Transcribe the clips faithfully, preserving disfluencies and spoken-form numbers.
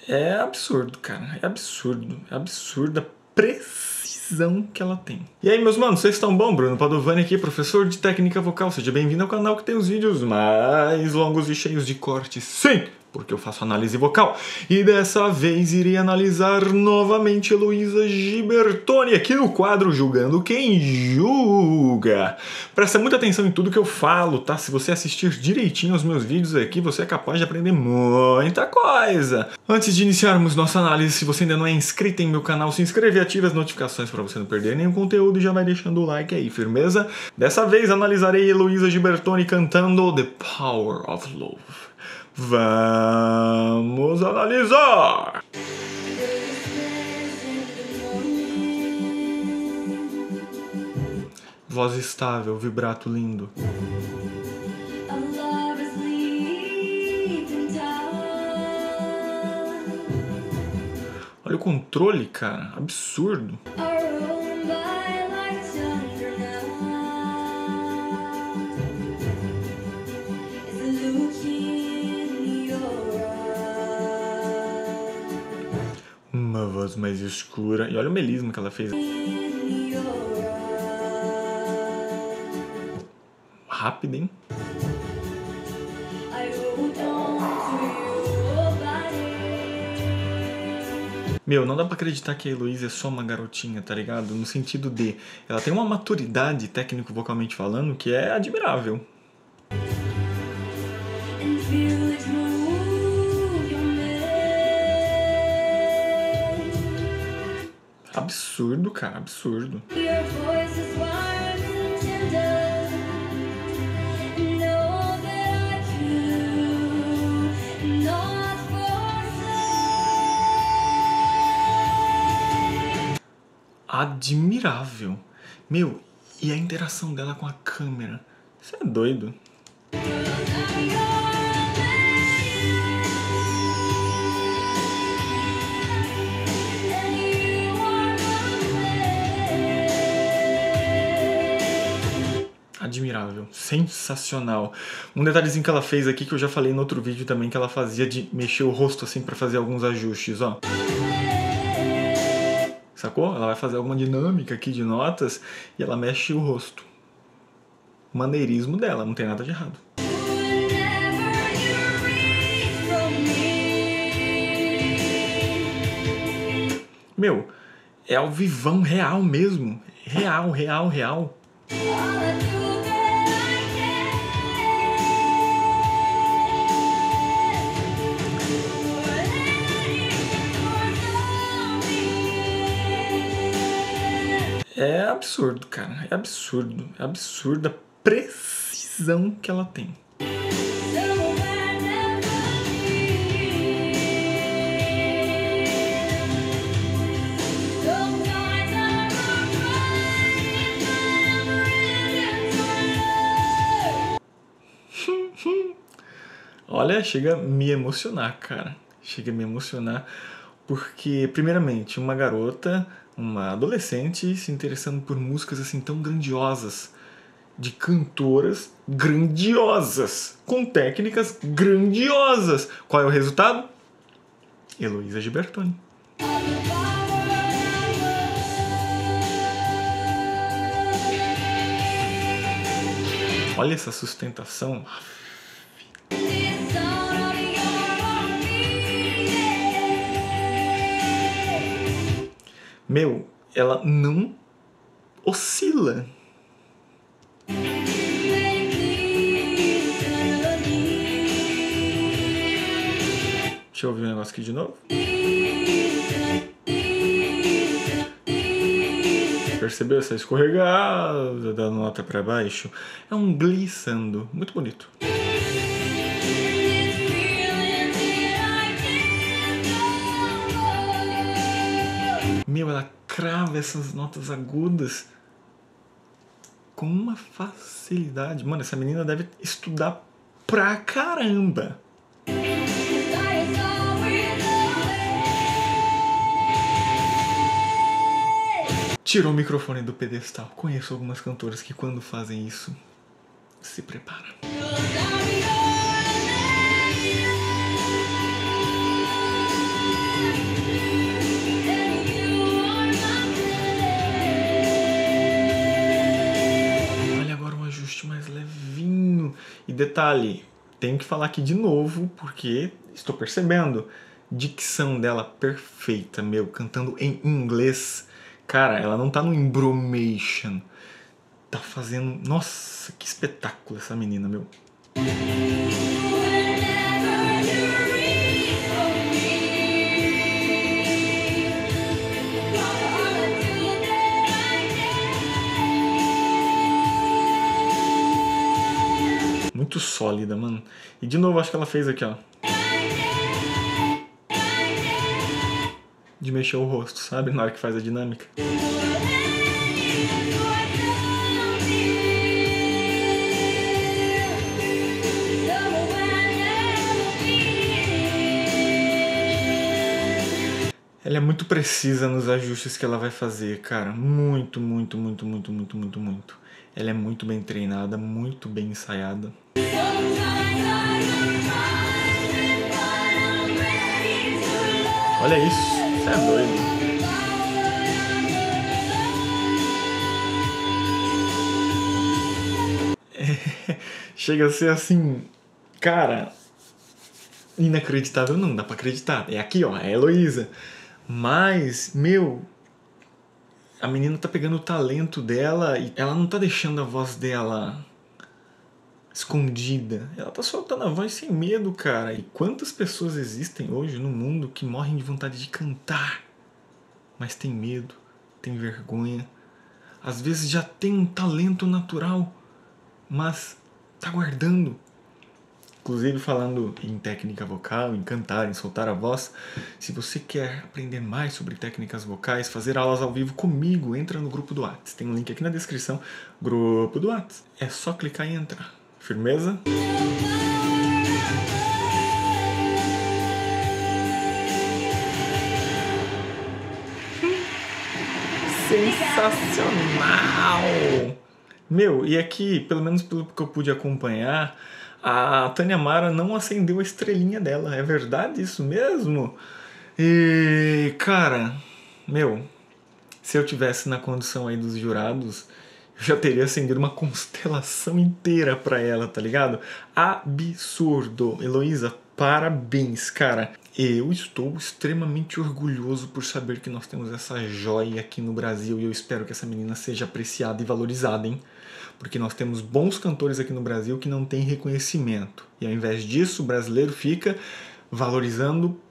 É absurdo, cara. É absurdo. É absurda a precisão que ela tem. E aí, meus manos, vocês estão bom? Bruno Padovani aqui, professor de técnica vocal. Seja bem-vindo ao canal que tem os vídeos mais longos e cheios de cortes. Sim! Porque eu faço análise vocal. E dessa vez irei analisar novamente Heloísa Gibertoni aqui no quadro Julgando Quem Julga. Presta muita atenção em tudo que eu falo, tá? Se você assistir direitinho os meus vídeos aqui, você é capaz de aprender muita coisa. Antes de iniciarmos nossa análise, se você ainda não é inscrito em meu canal, se inscreve e ative as notificações para você não perder nenhum conteúdo e já vai deixando o like aí, firmeza? Dessa vez analisarei Heloísa Gibertoni cantando The Power of Love. Vamos analisar! Voz estável, vibrato lindo. Olha o controle, cara, absurdo. Uma voz mais escura. E olha o melisma que ela fez. Rápido, hein? Meu, não dá pra acreditar que a Heloísa é só uma garotinha, tá ligado? No sentido de... ela tem uma maturidade técnico-vocalmente falando que é admirável. Absurdo, cara, absurdo. Admirável. Meu, e a interação dela com a câmera? Isso é doido. Admirável, sensacional. Um detalhezinho que ela fez aqui, que eu já falei no outro vídeo também, que ela fazia de mexer o rosto assim pra fazer alguns ajustes, ó. Sacou? Ela vai fazer alguma dinâmica aqui de notas e ela mexe o rosto. Maneirismo dela, não tem nada de errado. Meu, é ao vivão real mesmo. Real, real, real. É absurdo, cara. É absurdo. É absurda a precisão que ela tem. Olha, chega a me emocionar, cara. Chega a me emocionar porque, primeiramente, uma garota, uma adolescente se interessando por músicas assim tão grandiosas, de cantoras grandiosas, com técnicas grandiosas. Qual é o resultado? Heloísa Gibertoni. Olha essa sustentação. Meu, ela não oscila. Deixa eu ouvir o negócio aqui de novo. Percebeu essa escorregada da nota para baixo? É um glissando, muito bonito. Meu, ela crava essas notas agudas com uma facilidade. Mano, essa menina deve estudar pra caramba. Tirou o microfone do pedestal. Conheço algumas cantoras que quando fazem isso, se preparam. levinho. E detalhe, tenho que falar aqui de novo, porque estou percebendo. Dicção dela perfeita, meu, cantando em inglês. Cara, ela não tá no embromation. Tá fazendo... Nossa, que espetáculo essa menina, meu. Muito sólida, mano. E de novo, acho que ela fez aqui, ó. De mexer o rosto, sabe? Na hora que faz a dinâmica. Ela é muito precisa nos ajustes que ela vai fazer, cara. Muito, muito, muito, muito, muito, muito, muito. Ela é muito bem treinada, muito bem ensaiada. Olha isso, você é doido. É, chega a ser assim, cara, inacreditável, não dá pra acreditar. É aqui, ó, é a Heloísa. Mas, meu, a menina tá pegando o talento dela e ela não tá deixando a voz dela escondida. Ela tá soltando a voz sem medo, cara. E quantas pessoas existem hoje no mundo que morrem de vontade de cantar, mas tem medo, tem vergonha. Às vezes já tem um talento natural, mas tá guardando. Inclusive, falando em técnica vocal, em cantar, em soltar a voz, se você quer aprender mais sobre técnicas vocais, fazer aulas ao vivo comigo, entra no grupo do Whats. Tem um link aqui na descrição, grupo do Whats. É só clicar e entrar. Firmeza? Sensacional! Meu, e aqui, pelo menos pelo que eu pude acompanhar, a Tânia Mara não acendeu a estrelinha dela. É verdade isso mesmo? E, cara, meu, se eu tivesse na condição aí dos jurados, eu já teria acendido uma constelação inteira pra ela, tá ligado? Absurdo. Heloísa, parabéns, cara. Eu estou extremamente orgulhoso por saber que nós temos essa joia aqui no Brasil e eu espero que essa menina seja apreciada e valorizada, hein? Porque nós temos bons cantores aqui no Brasil que não têm reconhecimento. E ao invés disso, o brasileiro fica valorizando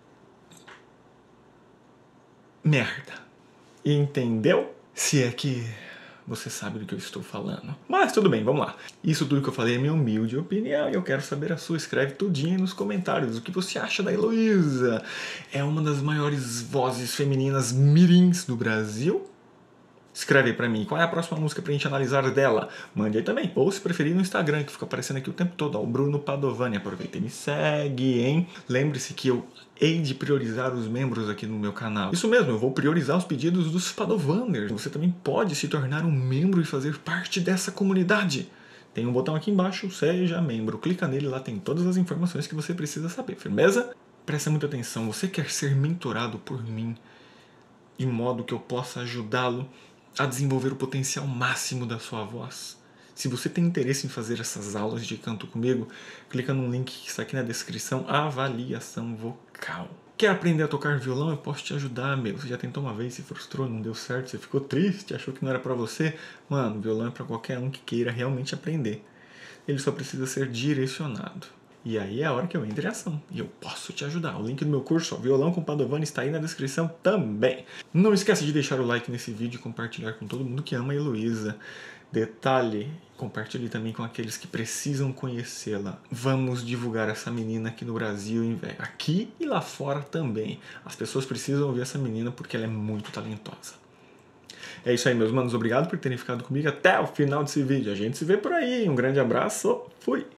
merda. Entendeu? Se é que você sabe do que eu estou falando. Mas tudo bem, vamos lá. Isso tudo que eu falei é minha humilde opinião e eu quero saber a sua. Escreve tudinho nos comentários. O que você acha da Heloísa? É uma das maiores vozes femininas mirins do Brasil? Escreve aí pra mim, qual é a próxima música pra gente analisar dela? Mande aí também, ou se preferir no Instagram, que fica aparecendo aqui o tempo todo, ó, o Bruno Padovani. Aproveita e me segue, hein? Lembre-se que eu hei de priorizar os membros aqui no meu canal. Isso mesmo, eu vou priorizar os pedidos dos Padovaners. Você também pode se tornar um membro e fazer parte dessa comunidade. Tem um botão aqui embaixo, seja membro. Clica nele, lá tem todas as informações que você precisa saber, firmeza? Presta muita atenção, você quer ser mentorado por mim, de modo que eu possa ajudá-lo a desenvolver o potencial máximo da sua voz. Se você tem interesse em fazer essas aulas de canto comigo, clica no link que está aqui na descrição, Avaliação Vocal. Quer aprender a tocar violão? Eu posso te ajudar, meu. Você já tentou uma vez, se frustrou, não deu certo, você ficou triste, achou que não era pra você? Mano, violão é pra qualquer um que queira realmente aprender. Ele só precisa ser direcionado. E aí é a hora que eu entro em ação. E eu posso te ajudar. O link do meu curso, ó, Violão com Padovani, está aí na descrição também. Não esquece de deixar o like nesse vídeo e compartilhar com todo mundo que ama a Heloísa. Detalhe, compartilhe também com aqueles que precisam conhecê-la. Vamos divulgar essa menina aqui no Brasil, aqui e lá fora também. As pessoas precisam ouvir essa menina porque ela é muito talentosa. É isso aí, meus manos. Obrigado por terem ficado comigo até o final desse vídeo. A gente se vê por aí. Um grande abraço. Fui!